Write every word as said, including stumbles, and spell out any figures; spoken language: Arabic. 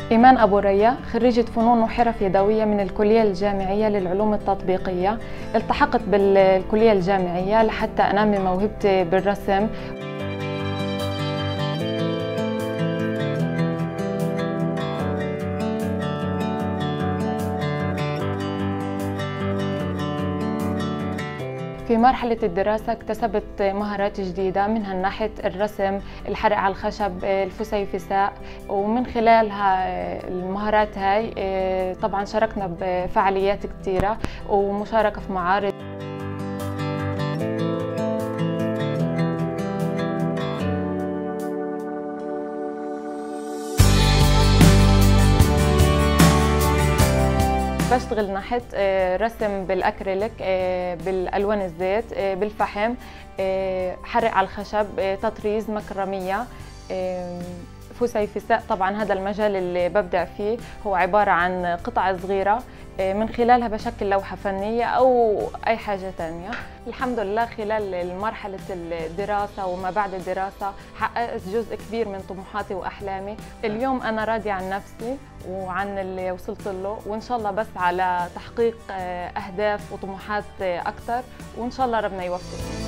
إيمان أبو ريا، خريجة فنون وحرف يدوية من الكلية الجامعية للعلوم التطبيقية. التحقت بالكلية الجامعية لحتى أنمي موهبتي بالرسم. في مرحلة الدراسة اكتسبت مهارات جديدة، منها ناحية الرسم، الحرق على الخشب، الفسيفساء، ومن خلالها المهارات هاي طبعا شاركنا بفعاليات كتيرة ومشاركة في معارض. بشتغل نحت، رسم بالأكريليك، بالألوان الزيت، بالفحم، حرق على الخشب، تطريز، مكرمية، فسيفساء. طبعا هذا المجال اللي ببدع فيه هو عبارة عن قطع صغيرة من خلالها بشكل لوحة فنية أو أي حاجة تانية. الحمد لله خلال مرحلة الدراسة وما بعد الدراسة حققت جزء كبير من طموحاتي وأحلامي. اليوم أنا راضية عن نفسي وعن اللي وصلت له، وإن شاء الله بس على تحقيق أهداف وطموحات أكتر، وإن شاء الله ربنا يوفقني.